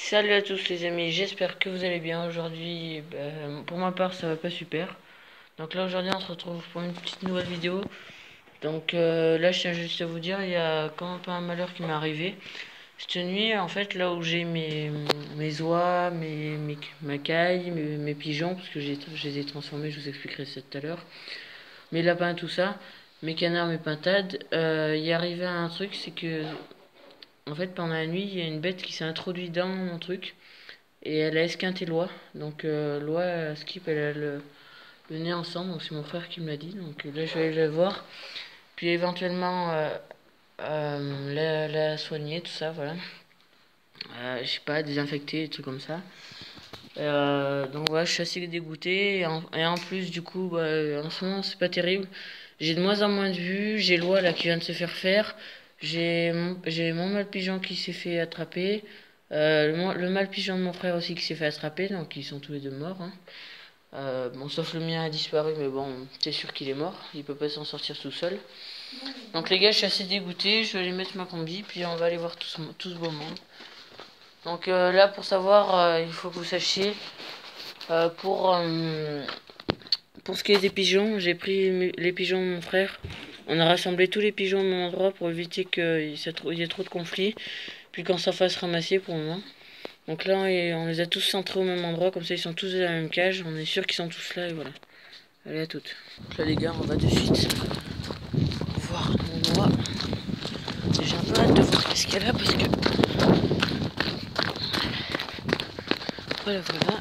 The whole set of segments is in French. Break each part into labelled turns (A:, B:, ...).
A: Salut à tous les amis, j'espère que vous allez bien aujourd'hui. Pour ma part ça va pas super. Donc là aujourd'hui on se retrouve pour une petite nouvelle vidéo. Donc là je tiens juste à vous dire, il y a quand même pas un malheur qui m'est arrivé. Cette nuit en fait là où j'ai mes oies, ma caille, mes pigeons, parce que je les ai transformés, je vous expliquerai ça tout à l'heure. Mes lapins tout ça, mes canards, mes pintades, il est arrivé un truc, c'est que en fait pendant la nuit il y a une bête qui s'est introduite dans mon truc. Et elle a esquinté Loi. Donc Loi, Skip, elle a le nez ensemble. Donc c'est mon frère qui me l'a dit. Donc là je vais aller le voir. Puis éventuellement la soigner, tout ça, voilà. Je sais pas, désinfecter, des trucs comme ça. Donc voilà, je suis assez dégoûté. Et en plus, du coup, en ce moment, c'est pas terrible. J'ai de moins en moins de vues. J'ai Loi là qui vient de se faire. J'ai mon mâle pigeon qui s'est fait attraper. Le mâle pigeon de mon frère aussi qui s'est fait attraper. Donc ils sont tous les deux morts, hein. Bon, sauf le mien a disparu, mais bon, c'est sûr qu'il est mort. Il peut pas s'en sortir tout seul. Donc les gars, je suis assez dégoûté. Je vais aller mettre ma combi. Puis on va aller voir tout ce beau monde. Donc là, pour savoir, il faut que vous sachiez. Euh, pour, euh, pour ce qui est des pigeons, j'ai pris les pigeons de mon frère. On a rassemblé tous les pigeons au même endroit pour éviter qu'il y ait trop de conflits. Puis qu'on s'en fasse ramasser pour le moment. Donc là, on les a tous centrés au même endroit. Comme ça, ils sont tous dans la même cage. On est sûr qu'ils sont tous là et voilà. Allez, à toutes. Donc là, les gars, on va de suite voir mon oie. J'ai un peu hâte de voir qu'est-ce qu'elle a parce que... Voilà, voilà.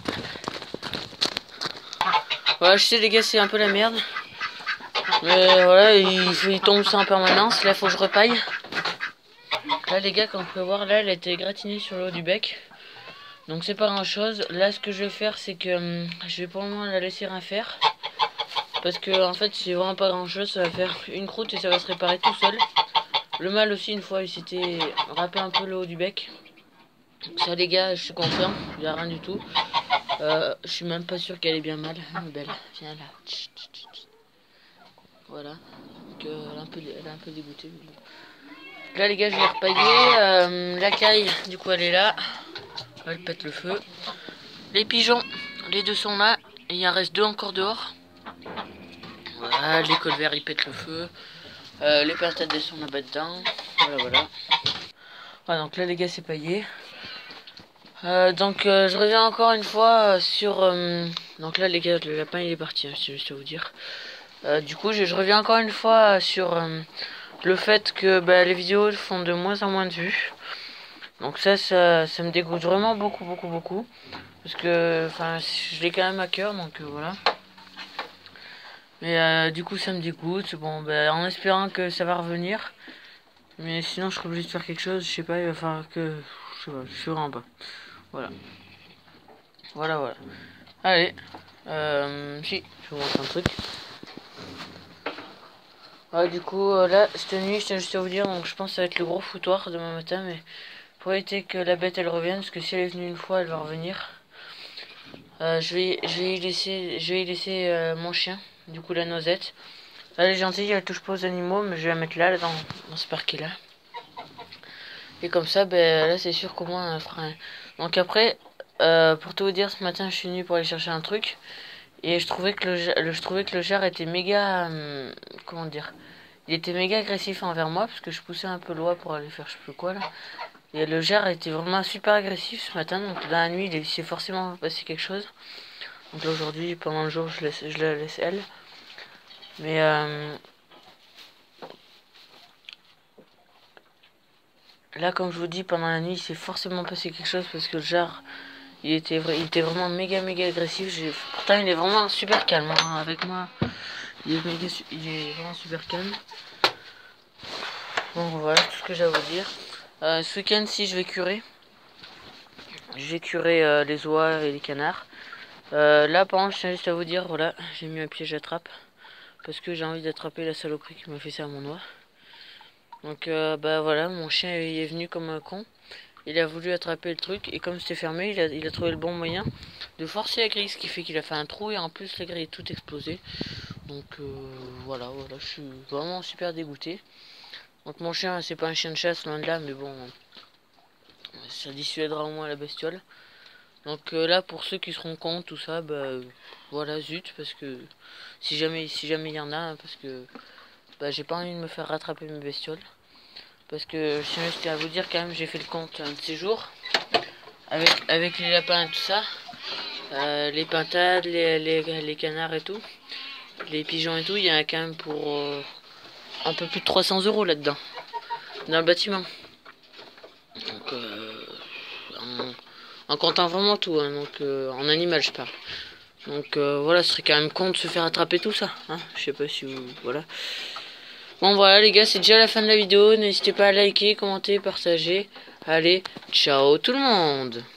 A: Voilà, je sais les gars, c'est un peu la merde. Mais voilà, il tombe ça en permanence. Là, il faut que je repaille. Là, les gars, comme vous pouvez voir, là, elle a été gratinée sur le haut du bec. Donc, c'est pas grand chose. Là, ce que je vais faire, c'est que je vais pour le moment la laisser rien faire. Parce que, en fait, c'est vraiment pas grand chose. Ça va faire une croûte et ça va se réparer tout seul. Le mâle aussi, une fois, il s'était râpé un peu le haut du bec. Donc, ça, les gars, je suis confiant. Il n'y a rien du tout. Je suis même pas sûr qu'elle est bien mal. Belle, viens là. Tch, tch, tch, tch. Voilà. Donc, elle est un peu dégoûtée. Là les gars, je vais repailler. La caille, du coup elle est là. Elle pète le feu. Les pigeons, les deux sont là. Et il en reste deux encore dehors. Voilà, les colverts ils pètent le feu. Les pintades elles sont là-bas dedans. Voilà, voilà. Voilà, donc là les gars c'est paillé. Donc je reviens encore une fois sur... donc là les gars, le lapin il est parti, hein, c'est juste à vous dire. Du coup je reviens encore une fois sur le fait que les vidéos font de moins en moins de vues. Donc ça me dégoûte vraiment beaucoup, beaucoup, beaucoup. Parce que, enfin, je l'ai quand même à cœur, donc voilà. Mais du coup, ça me dégoûte. Bon, en espérant que ça va revenir. Mais sinon, je serai obligé de faire quelque chose. Je sais pas, il va falloir que... Je sais pas, je suis vraiment pas. Voilà. Voilà, voilà. Allez. Si, je vous montre un truc. Ouais, du coup, là, cette nuit, je tiens juste à vous dire, donc je pense que ça va être le gros foutoir demain matin, mais pour éviter que la bête elle revienne, parce que si elle est venue une fois, elle va revenir. Je vais y laisser mon chien, du coup la noisette. Elle est gentille, elle touche pas aux animaux, mais je vais la mettre là, dans ce parquet là. Et comme ça, là c'est sûr qu'au moins elle fera un... Donc après, pour tout vous dire, ce matin je suis venu pour aller chercher un truc. Et je trouvais que je trouvais que le jar était méga... comment dire? Il était méga agressif envers moi, parce que je poussais un peu loin pour aller faire je sais plus quoi là. Et le jar était vraiment super agressif ce matin, donc dans la nuit il s'est forcément passé quelque chose. Donc là aujourd'hui, pendant le jour, je la laisse elle. Mais là, comme je vous dis, pendant la nuit, il s'est forcément passé quelque chose parce que le jar, il était vraiment méga méga agressif. Pourtant, il est vraiment super calme hein, avec moi. Il est vraiment super calme. Donc voilà tout ce que j'ai à vous dire. Ce week-end, si je vais curer, les oies et les canards. Là, par contre, je tiens juste à vous dire, voilà, j'ai mis un piège à trappe. Parce que j'ai envie d'attraper la saloperie qui m'a fait ça à mon oie. Donc voilà, mon chien il est venu comme un con. Il a voulu attraper le truc et comme c'était fermé, il a trouvé le bon moyen de forcer la grille, ce qui fait qu'il a fait un trou et en plus la grille est tout explosée. Donc voilà, je suis vraiment super dégoûté. Donc mon chien, c'est pas un chien de chasse loin de là, mais bon, Ça dissuadera au moins la bestiole. Donc là, pour ceux qui seront contre tout ça, bah voilà, zut, parce que si jamais il y en a, hein, parce que bah, j'ai pas envie de me faire rattraper mes bestioles. Parce que sinon, je tiens à vous dire quand même, j'ai fait le compte un de ces jours avec les lapins et tout ça, les pintades, les canards et tout, les pigeons et tout, il y en a quand même pour un peu plus de 300 € là-dedans, dans le bâtiment. Donc en comptant vraiment tout, hein, donc en animal je parle. Donc voilà, ce serait quand même con de se faire attraper tout ça, hein. Je sais pas si vous... Voilà. Bon voilà les gars, c'est déjà la fin de la vidéo. N'hésitez pas à liker, commenter, partager. Allez, ciao tout le monde.